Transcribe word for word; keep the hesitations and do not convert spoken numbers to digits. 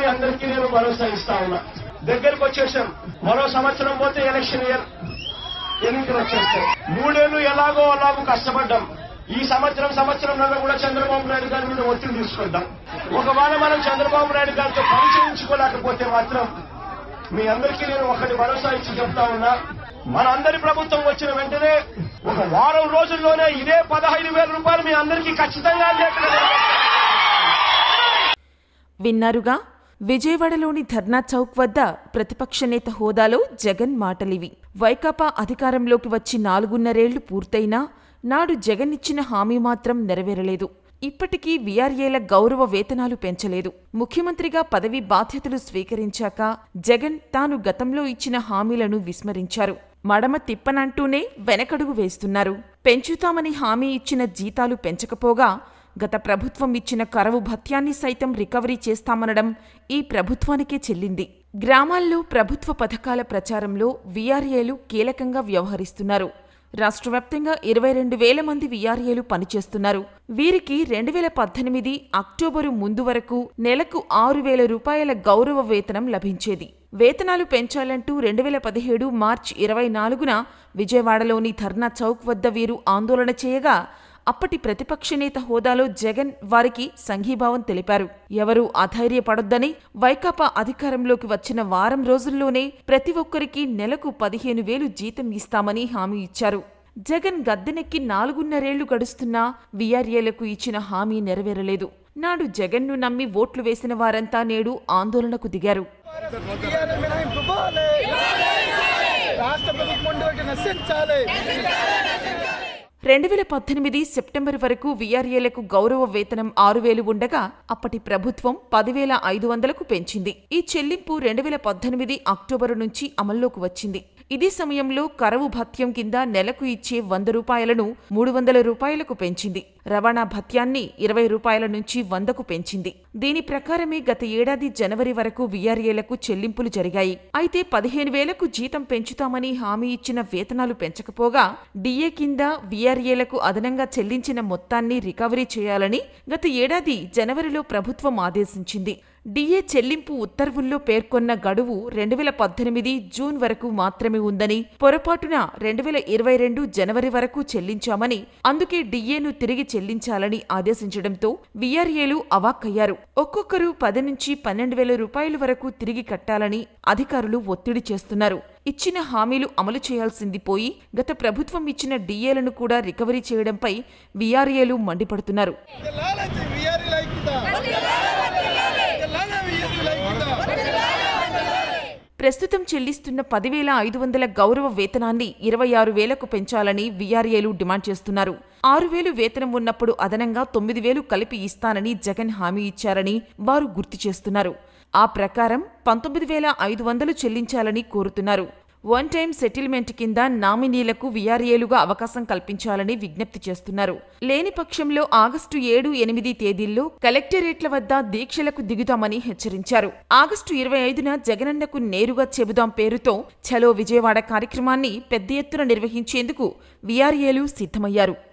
అందరికీ నేను భరోసా ఇస్తా ఉన్నా. దగ్గరకు వచ్చేసాం. మరో సంవత్సరం పోతే ఎలక్షన్ ఇయర్, ఎన్నికలు వచ్చేస్తాయి. మూడేళ్లు ఎలాగో అలాగో కష్టపడ్డాం. ఈ సంవత్సరం సంవత్సరంలో కూడా చంద్రబాబు నాయుడు గారి మీద ఒత్తిడి తీసుకుంటాం. ఒకవేళ మనం చంద్రబాబు నాయుడు గారితో పని చేయించుకోలేకపోతే మాత్రం మీ అందరికీ నేను ఒకటి భరోసా ఇచ్చి చెప్తా ఉన్నా. మన అందరి ప్రభుత్వం వచ్చిన వెంటనే ఒక వారం రోజుల్లోనే ఇదే పదహైదు వేల రూపాయలు మీ అందరికీ ఖచ్చితంగా విన్నారుగా. విజయవాడలోని ధర్నా చౌక్ వద్ద ప్రతిపక్ష నేత హోదాలో జగన్ మాటలివి. వైకాపా అధికారంలోకి వచ్చి నాలుగున్నరేళ్లు పూర్తయినా నాడు జగన్ ఇచ్చిన హామీ మాత్రం నెరవేరలేదు. ఇప్పటికీ వీఆర్ఏల గౌరవ వేతనాలు పెంచలేదు. ముఖ్యమంత్రిగా పదవి బాధ్యతలు స్వీకరించాక జగన్ తాను గతంలో ఇచ్చిన హామీలను విస్మరించారు. మడమ తిప్పనంటూనే వెనకడుగు వేస్తున్నారు. పెంచుతామని హామీ ఇచ్చిన జీతాలు పెంచకపోగా గత ప్రభుత్వం ఇచ్చిన కరవు భత్యాన్ని సైతం రికవరీ చేస్తామనడం ఈ ప్రభుత్వానికే చెల్లింది. గ్రామాల్లో ప్రభుత్వ పథకాల ప్రచారంలో వీఆర్ఏలు కీలకంగా వ్యవహరిస్తున్నారు. రాష్ట్రవ్యాప్తంగా ఇరవై రెండు వేల మంది వీఆర్ఏలు పనిచేస్తున్నారు. వీరికి రెండు వేల పద్దెనిమిది అక్టోబరు ముందు వరకు నెలకు ఆరు వేల రూపాయల గౌరవ వేతనం లభించేది. వేతనాలు పెంచాలంటూ రెండు వేల పదిహేడు మార్చి ఇరవై నాలుగున విజయవాడలోని ధర్నా చౌక్ వద్ద వీరు ఆందోళన చేయగా అప్పటి ప్రతిపక్ష నేత హోదాలో జగన్ వారికి సంఘీభావం తెలిపారు. ఎవరూ అధైర్యపడొద్దని, వైకాపా అధికారంలోకి వచ్చిన వారం రోజుల్లోనే ప్రతి ఒక్కరికి నెలకు పదిహేను వేలు జీతం ఇస్తామని హామీ ఇచ్చారు. జగన్ గద్దెనెక్కి నాలుగున్నరేళ్లు గడుస్తున్నా వీఆర్ఏలకు ఇచ్చిన హామీ నెరవేరలేదు. నాడు జగన్ను నమ్మి ఓట్లు వేసిన వారంతా నేడు ఆందోళనకు దిగారు. రెండు వేల పద్దెనిమిది సెప్టెంబర్ వరకు వీఆర్ఏలకు గౌరవ వేతనం ఆరు వేలు ఉండగా అప్పటి ప్రభుత్వం పదివేల ఐదు వందలకు పెంచింది. ఈ చెల్లింపు రెండు వేల పద్దెనిమిది అక్టోబరు నుంచి అమల్లోకి వచ్చింది. ఇదే సమయంలో కరవు భత్యం కింద నెలకు ఇచ్చే వంద రూపాయలను మూడు వందల రూపాయలకు పెంచింది. రవాణా భత్యాన్ని ఇరవై రూపాయల నుంచి వందకు పెంచింది. దీని ప్రకారమే గత ఏడాది జనవరి వరకు వీఆర్ఏలకు చెల్లింపులు జరిగాయి. అయితే పదిహేను వేలకు జీతం పెంచుతామని హామీ ఇచ్చిన వేతనాలు పెంచకపోగా డిఏ కింద వీఆర్ఏలకు అదనంగా చెల్లించిన మొత్తాన్ని రికవరీ చేయాలని గత ఏడాది జనవరిలో ప్రభుత్వం ఆదేశించింది. డిఏ చెల్లింపు ఉత్తర్వుల్లో పేర్కొన్న గడువు రెండు వేల పద్దెనిమిది జూన్ వరకు మాత్రమే ఉందని, పొరపాటున రెండు వేల ఇరవై రెండు జనవరి వరకు చెల్లించామని, అందుకే డిఏను తిరిగి చెల్లించాలని ఆదేశించడంతో వీఆర్ఏలు అవాక్కయ్యారు. ఒక్కొక్కరు పది నుంచి పన్నెండు వేల రూపాయల వరకు తిరిగి కట్టాలని అధికారులు ఒత్తిడి చేస్తున్నారు. ఇచ్చిన హామీలు అమలు చేయాల్సింది పోయి గత ప్రభుత్వం ఇచ్చిన డిఏలను కూడా రికవరీ చేయడంపై వీఆర్ఏలు మండిపడుతున్నారు. ప్రస్తుతం చెల్లిస్తున్న పదివేల ఐదు వందల గౌరవ వేతనాన్ని ఇరవై ఆరు వేలకు పెంచాలని వీఆర్ఏలు డిమాండ్ చేస్తున్నారు. ఆరు వేలు వేతనం ఉన్నప్పుడు అదనంగా తొమ్మిది వేలు కలిపి ఇస్తానని జగన్ హామీ ఇచ్చారని వారు గుర్తు చేస్తున్నారు. ఆ ప్రకారం పంతొమ్మిది వేల ఐదు వందలు చెల్లించాలని కోరుతున్నారు. వన్ టైం సెటిల్మెంట్ కింద నామినీలకు వీఆర్ఏలుగా అవకాశం కల్పించాలని విజ్ఞప్తి చేస్తున్నారు. లేని పక్షంలో ఆగస్టు ఏడు ఎనిమిది తేదీల్లో కలెక్టరేట్ల వద్ద దీక్షలకు దిగుతామని హెచ్చరించారు. ఆగస్టు ఇరవై ఐదున జగనన్నకు నేరుగా చెబుదాం పేరుతో ఛలో విజయవాడ కార్యక్రమాన్ని పెద్ద ఎత్తున నిర్వహించేందుకు వీఆర్ఏలు సిద్ధమయ్యారు.